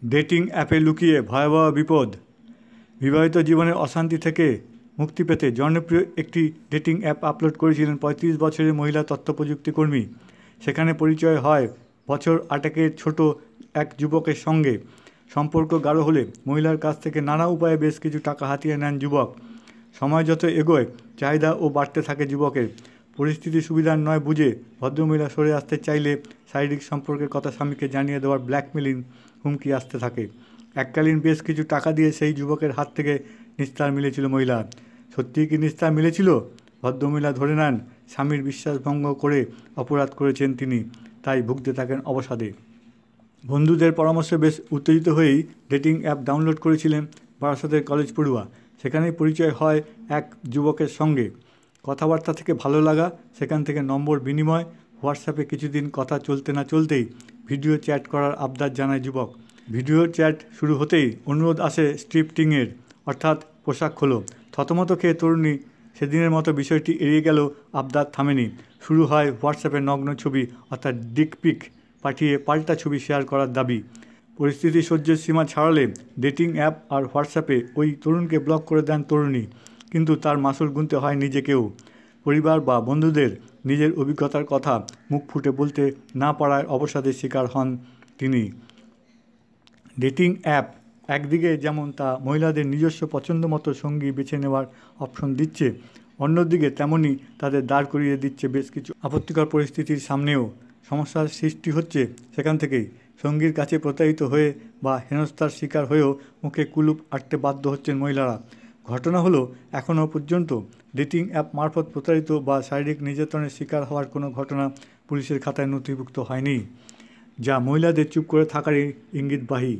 Dating অ্যাপে লুকিয়ে ভয়াবহ বিপদ। বিবাহিত জীবনের অশান্তি থেকে মুক্তি পেতে জনপ্রিয় একটি ডেটিং অ্যাপ আপলোড করেছিলেন ৩৫ বছরের মহিলা তথ্যপ্রযুক্তি কর্মী। সেখানে পরিচয় হয় বছর ৮ ছোট এক যুবকের সঙ্গে। সম্পর্ক গাঢ় হলে মহিলার কাছ থেকে নানা উপায়ে বেশ কিছু টাকা হাতিয়ে নেন যুবক। সময় যত এগোয় চাহিদাও বাড়তে থাকে যুবকের। পরিস্থিতি সুবিধার নয় বুঝে ভদ্রমহিলা সরে আসতে চাইলে শারীরিক সম্পর্কের কথা স্বামীকে জানিয়ে দেওয়ার ব্ল্যাকমেলিং হুমকি আসতে থাকে। এককালীন বেশ কিছু টাকা দিয়ে সেই যুবকের হাত থেকে নিস্তার মিলেছিল মহিলা। সত্যিই কি নিস্তার মিলেছিল? ভদ্রমহিলা ধরে নেন স্বামীর বিশ্বাসভঙ্গ করে অপরাধ করেছেন তিনি, তাই ভুগতে থাকেন অবসাদে। বন্ধুদের পরামর্শে বেশ উত্তেজিত হয়েই ডেটিং অ্যাপ ডাউনলোড করেছিলেন বারাসতের কলেজ পড়ুয়া। সেখানেই পরিচয় হয় এক যুবকের সঙ্গে। কথাবার্তা থেকে ভালো লাগা, সেখান থেকে নম্বর বিনিময়, হোয়াটসঅ্যাপে কিছুদিন কথা চলতে না চলতেই ভিডিও চ্যাট করার আবদার জানায় যুবক। ভিডিও চ্যাট শুরু হতেই অনুরোধ আসে স্ট্রিপটিংয়ের, অর্থাৎ পোশাক খোলো। থতমত খেয়ে তরুণী সেদিনের মতো বিষয়টি এড়িয়ে গেল, আবদার থামেনি। শুরু হয় হোয়াটসঅ্যাপে নগ্ন ছবি অর্থাৎ ডিক পিক পাঠিয়ে পাল্টা ছবি শেয়ার করার দাবি। পরিস্থিতি সহ্যের সীমা ছাড়ালে ডেটিং অ্যাপ আর হোয়াটসঅ্যাপে ওই তরুণকে ব্লক করে দেন তরুণী। কিন্তু তার মাসুল গুনতে হয় নিজেকেও। পরিবার বা বন্ধুদের নিজের অভিজ্ঞতার কথা মুখ ফুটে বলতে না পারায় অবসাদের শিকার হন তিনি। ডেটিং অ্যাপ একদিকে যেমন তা মহিলাদের নিজস্ব পছন্দ মতো সঙ্গী বেছে নেওয়ার অপশন দিচ্ছে, অন্যদিকে তেমনই তাদের দাঁড় করিয়ে দিচ্ছে বেশ কিছু আপত্তিকর পরিস্থিতির সামনেও। সমস্যার সৃষ্টি হচ্ছে সেখান থেকেই। সঙ্গীর কাছে প্রতারিত হয়ে বা হেনস্থার শিকার হয়েও মুখে কুলুপ আঁটতে বাধ্য হচ্ছেন মহিলারা। ঘটনা হলো, এখনও পর্যন্ত ডেটিং অ্যাপ মারফত প্রতারিত বা শারীরিক নির্যাতনের শিকার হওয়ার কোনো ঘটনা পুলিশের খাতায় নথিভুক্ত হয়নি, যা মহিলাদের চুপ করে থাকারই ইঙ্গিতবাহী।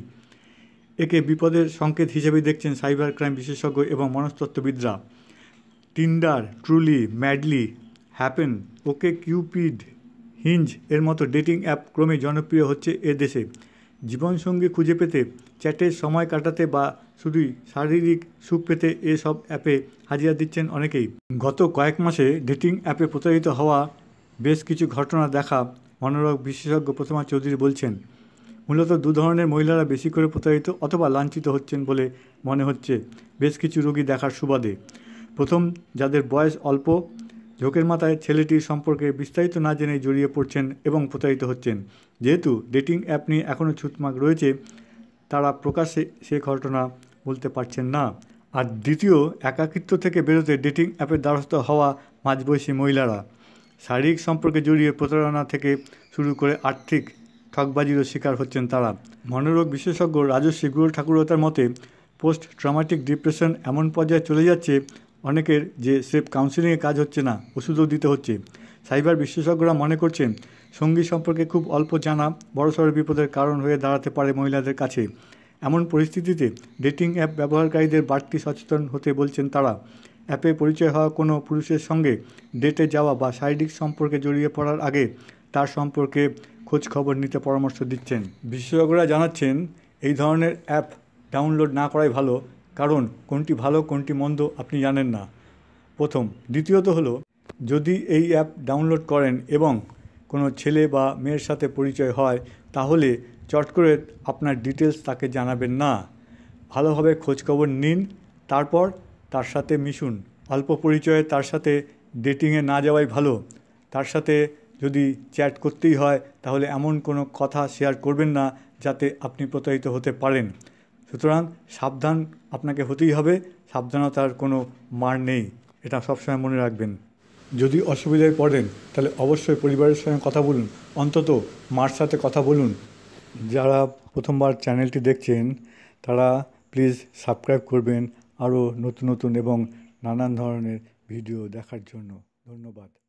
একে বিপদের সংকেত হিসেবে দেখছেন সাইবার ক্রাইম বিশেষজ্ঞ এবং মনস্তত্ত্ববিদরা। Tinder, Truly, Madly, Happn, OkCupid, Hinge এর মতো ডেটিং অ্যাপ ক্রমে জনপ্রিয় হচ্ছে এ দেশে। জীবনসঙ্গী খুঁজে পেতে, চ্যাটের সময় কাটাতে বা শুধুই শারীরিক সুখ পেতে এসব অ্যাপে হাজিরা দিচ্ছেন অনেকেই। গত কয়েক মাসে ডেটিং অ্যাপে প্রতারিত হওয়া বেশ কিছু ঘটনা দেখা মনোরোগ বিশেষজ্ঞ প্রতিমা চৌধুরী বলছেন। মূলত দু ধরনের মহিলারা বেশি করে প্রতারিত অথবা লাঞ্ছিত হচ্ছেন বলে মনে হচ্ছে বেশ কিছু রোগী দেখার সুবাদে। প্রথম, যাদের বয়স অল্প, ঝোঁকের মাথায় ছেলেটির সম্পর্কে বিস্তারিত না জেনেই জড়িয়ে পড়ছেন এবং প্রতারিত হচ্ছেন। যেহেতু ডেটিং অ্যাপ নিয়ে এখনও ছুঁতমাক রয়েছে, তারা প্রকাশ্যে সে ঘটনা বলতে পারছেন না। আর দ্বিতীয়, একাকিত্ব থেকে বেরোতে ডেটিং অ্যাপের দ্বারস্থ হওয়া মাঝবয়সী মহিলারা। শারীরিক সম্পর্কে জড়িয়ে প্রতারণা থেকে শুরু করে আর্থিক ঠকবাজিরও শিকার হচ্ছেন তারা। মনোরোগ বিশেষজ্ঞ রাজশ্রী গুরুঠাকুরতার মতে, পোস্ট ট্রমাটিক ডিপ্রেশন এমন পর্যায়ে চলে যাচ্ছে অনেকের যে স্রেফ কাউন্সিলিংয়ে কাজ হচ্ছে না, ওষুধও দিতে হচ্ছে। সাইবার বিশেষজ্ঞরা মনে করছেন সঙ্গী সম্পর্কে খুব অল্প জানা বড়সড় বিপদের কারণ হয়ে দাঁড়াতে পারে মহিলাদের কাছে। এমন পরিস্থিতিতে ডেটিং অ্যাপ ব্যবহারকারীদের বাড়তি সচেতন হতে বলছেন তারা। অ্যাপে পরিচয় হওয়া কোনো পুরুষের সঙ্গে ডেটে যাওয়া বা শারীরিক সম্পর্কে জড়িয়ে পড়ার আগে তার সম্পর্কে খোঁজ খবর নিতে পরামর্শ দিচ্ছেন। বিশেষজ্ঞরা জানাচ্ছেন এই ধরনের অ্যাপ ডাউনলোড না করাই ভালো, কারণ কোনটি ভালো কোনটি মন্দ আপনি জানেন না, প্রথম। দ্বিতীয়ত হলো, যদি এই অ্যাপ ডাউনলোড করেন এবং কোনো ছেলে বা মেয়ের সাথে পরিচয় হয়, তাহলে চট করে আপনার ডিটেলস তাকে জানাবেন না। ভালোভাবে খোঁজখবর নিন, তারপর তার সাথে মিশুন। অল্প পরিচয়ে তার সাথে ডেটিংয়ে না যাওয়াই ভালো। তার সাথে যদি চ্যাট করতেই হয়, তাহলে এমন কোনো কথা শেয়ার করবেন না যাতে আপনি প্রতারিত হতে পারেন। সুতরাং সাবধান আপনাকে হতেই হবে, সাবধানতার কোনো মার নেই, এটা সবসময় মনে রাখবেন। যদি অসুবিধায় পড়েন তাহলে অবশ্যই পরিবারের সঙ্গে কথা বলুন, অন্তত মার সাথে কথা বলুন। যারা প্রথমবার চ্যানেলটি দেখছেন তারা প্লিজ সাবস্ক্রাইব করবেন আরও নতুন নতুন এবং নানান ধরনের ভিডিও দেখার জন্য। ধন্যবাদ।